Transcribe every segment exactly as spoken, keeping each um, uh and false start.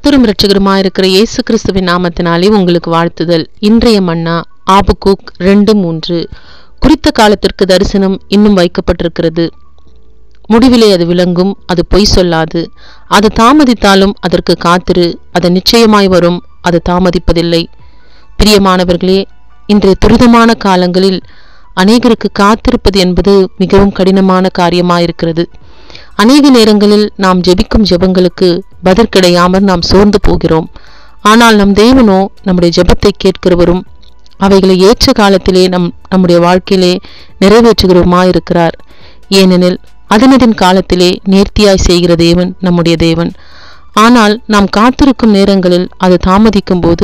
கர்த்தரும் இரட்சகருமாயிருக்கிற இயேசு கிறிஸ்துவின் நாமத்தினாலே உங்களுக்கு வாழ்த்துதல். இன்றைய மன்னா ஆபக்கூக் ரெண்டு மூன்று. குறித்த காலத்திற்கு தரிசனம் இன்னும் வைக்கப்பட்டிருக்கிறது. முடிவிலே அது விளங்கும், அது பொய் சொல்லாது. அது தாமதித்தாலும் அதற்கு காத்திரு, அது நிச்சயமாய் வரும், அது தாமதிப்பதில்லை. பிரியமானவர்களே, இன்றைய துரிதமான காலங்களில் அநேகருக்கு காத்திருப்பது என்பது மிகவும் கடினமான காரியமாயிருக்கிறது. அநேக நேரங்களில் நாம் ஜெபிக்கும் ஜெபங்களுக்கு பதில் கிடையாமல் நாம் சோர்ந்து போகிறோம். ஆனால் நம் தேவனோ நம்முடைய ஜெபத்தை கேட்கிறவரும் அவைகளை ஏற்ற காலத்திலே நம் நம்முடைய வாழ்க்கையிலே நிறைவேற்றுகிறவருமாயிருக்கிறார். ஏனெனில் அதனதின் காலத்திலே நேர்த்தியாய் செய்கிற தேவன் நம்முடைய தேவன். ஆனால் நாம் காத்திருக்கும் நேரங்களில் அது தாமதிக்கும் போது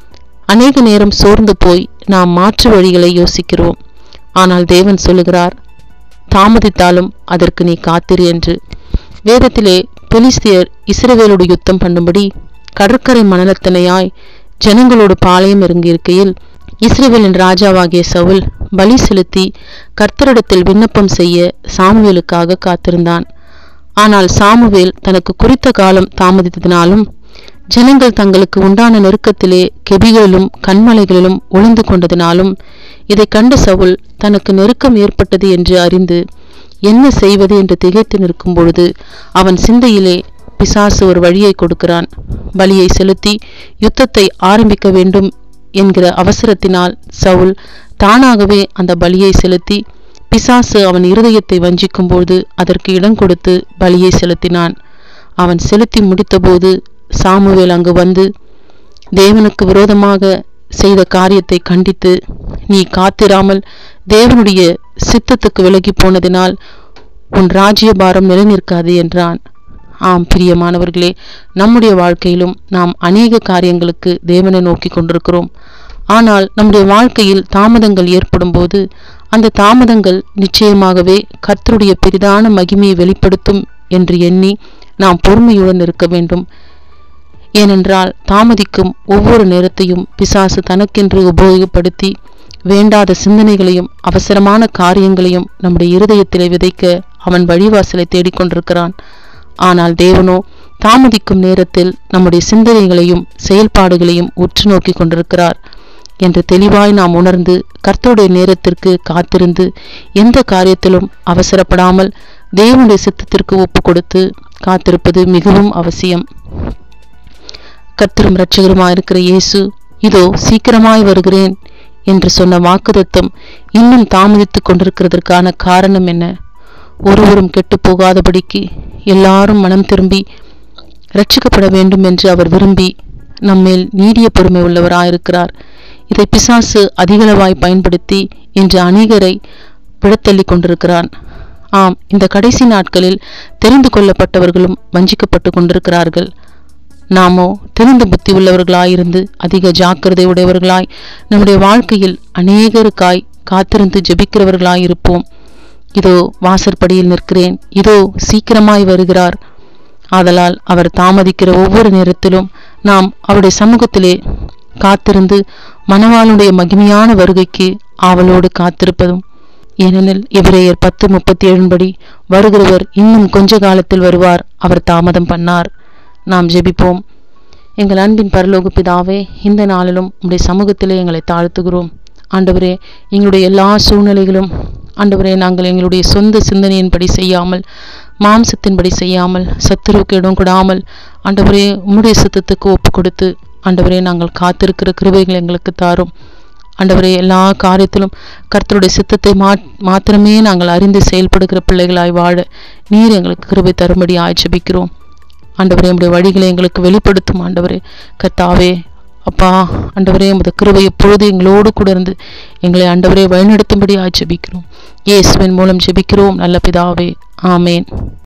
அநேக நேரம் சோர்ந்து போய் நாம் மாற்று வழிகளை யோசிக்கிறோம். ஆனால் தேவன் சொல்லுகிறார், தாமதித்தாலும் அதற்கு நீ காத்திரு என்று. வேதத்திலே பெலிஸ்தியர் இஸ்ரவேலோடு யுத்தம் பண்ணும்படி கடற்கரை மணலத்தனையாய் ஜனங்களோடு பாளையம் இறங்கியிருக்கையில் இஸ்ரவேலின் ராஜாவாகிய சவுல் பலி செலுத்தி கர்த்தரிடத்தில் விண்ணப்பம் செய்ய சாமுவேலுக்காக காத்திருந்தான். ஆனால் சாமுவேல் தனக்கு குறித்த காலம் தாமதித்ததினாலும் ஜனங்கள் தங்களுக்கு உண்டான நெருக்கத்திலே கெபிகளிலும் கண்மலைகளிலும் ஒளிந்து கொண்டதினாலும் இதை கண்ட சவுல் தனக்கு நெருக்கம் ஏற்பட்டது என்று அறிந்து என்ன செய்வது என்று திகைத்து நிற்கும் பொழுது அவன் சிந்தையிலே பிசாசு ஒரு வழியை கொடுக்கிறான். பலியை செலுத்தி யுத்தத்தை ஆரம்பிக்க வேண்டும் என்கிற அவசரத்தினால் சவுல் தானாகவே அந்த பலியை செலுத்தி பிசாசு அவன் இருதயத்தை வஞ்சிக்கும் போது அதற்கு இடம் கொடுத்து பலியை செலுத்தினான். அவன் செலுத்தி முடித்தபோது சாமுவேல் அங்கு வந்து தேவனுக்கு விரோதமாக செய்த காரியத்தை கண்டித்து, நீ காத்திராமல் தேவனுடைய சித்தத்துக்கு விலகி போனதினால் உன் ராஜ்யபாரம் நிலைநிற்காது என்றான். ஆம் பிரியமானவர்களே, நம்முடைய வாழ்க்கையிலும் நாம் அநேக காரியங்களுக்கு தேவனை நோக்கி கொண்டிருக்கிறோம். ஆனால் நம்முடைய வாழ்க்கையில் தாமதங்கள் ஏற்படும் போது அந்த தாமதங்கள் நிச்சயமாகவே கர்த்தருடைய பெரிதான மகிமையை வெளிப்படுத்தும் என்று எண்ணி நாம் பொறுமையுடன் இருக்க வேண்டும். ஏனென்றால் தாமதிக்கும் ஒவ்வொரு நேரத்தையும் பிசாசு தனக்கென்று உபயோகப்படுத்தி வேண்டாத சிந்தனைகளையும் அவசரமான காரியங்களையும் நம்முடைய இருதயத்திலே விதைக்க அவன் வழிவாசலை தேடிக்கொண்டிருக்கிறான். ஆனால் தேவனோ தாமதிக்கும் நேரத்தில் நம்முடைய சிந்தனைகளையும் செயல்பாடுகளையும் உற்று நோக்கி கொண்டிருக்கிறார் என்று தெளிவாய் நாம் உணர்ந்து கர்த்தருடைய நேரத்திற்கு காத்திருந்து எந்த காரியத்திலும் அவசரப்படாமல் தேவனுடைய சித்தத்திற்கு ஒப்பு கொடுத்து காத்திருப்பது மிகவும் அவசியம். கர்த்தரும் இரட்சகருமாயிருக்கிற இயேசு இதோ சீக்கிரமாய் வருகிறேன் என்று சொன்ன வாக்குத்தத்தம் இன்னும் தாமதித்துக் கொண்டிருக்கிறதற்கான காரணம் என்ன? ஒருவரும் கெட்டு போகாதபடிக்கு எல்லாரும் மனம் திரும்பி ரட்சிக்கப்பட வேண்டும் என்று அவர் விரும்பி நம்மேல் நீடிய பொறுமை உள்ளவராயிருக்கிறார். இதை பிசாசு அதிகளவாய் பயன்படுத்தி இன்று அநேகரை விடத்தள்ளி கொண்டிருக்கிறான். ஆம், இந்த கடைசி நாட்களில் தெரிந்து கொள்ளப்பட்டவர்களும் வஞ்சிக்கப்பட்டு கொண்டிருக்கிறார்கள். நாமோ தெரிந்த புத்தி உள்ளவர்களாயிருந்து அதிக ஜாக்கிரதை உடையவர்களாய் நம்முடைய வாழ்க்கையில் அநேகருக்காய் காத்திருந்து ஜெபிக்கிறவர்களாயிருப்போம். இதோ வாசற்படியில் நிற்கிறேன், இதோ சீக்கிரமாய் வருகிறார். ஆதலால் அவர் தாமதிக்கிற ஒவ்வொரு நேரத்திலும் நாம் அவருடைய சமூகத்திலே காத்திருந்து மணவாளனுடைய மகிமையான வருகைக்கு ஆவலோடு காத்திருப்பதும். ஏனெனில் எபிரேயர் பத்து முப்பத்தி ஏழு படி வருகிறவர் இன்னும் கொஞ்ச காலத்தில் வருவார், அவர் தாமதம் பண்ணார். நாம் ஜெபிப்போம். எங்கள் அன்பின் பரலோக பிதாவே, இந்த நாளிலும் உம்முடைய சமூகத்திலே எங்களை தாழ்த்துகிறோம். ஆண்டவரே, எங்களுடைய எல்லா சூழ்நிலைகளும் ஆண்டவரே நாங்கள் எங்களுடைய சொந்த சிந்தனையின்படி செய்யாமல், மாம்சத்தின்படி செய்யாமல், சத்துருவுக்கு இடம் கொடாமல் ஆண்டவரே உம்முடைய சித்தத்துக்கு ஒப்பு கொடுத்து ஆண்டவரே நாங்கள் காத்திருக்கிற கிருபைகளை எங்களுக்கு தாரும். ஆண்டவரே, எல்லா காரியத்திலும் கர்த்தருடைய சித்தத்தை மா மாத்திரமே நாங்கள் அறிந்து செயல்படுகிற பிள்ளைகளாய் வாழ நீர் எங்களுக்கு கிருபை தரும்படி ஆட்சேபிக்கிறோம். ஆண்டவரே, உம்முடைய வழிகளை எங்களுக்கு வெளிப்படுத்தும். ஆண்டவரே கர்த்தாவே, அப்பா ஆண்டவரே, உமது கிருபை எப்பொழுது எங்களோடு கூட இருந்து எங்களை ஆண்டவரே வழிநடத்தும்படி ஆட்சேபிக்கிறோம். இயேசுவின் மூலம் ஜெபிக்கிறோம் நல்ல பிதாவே, ஆமேன்.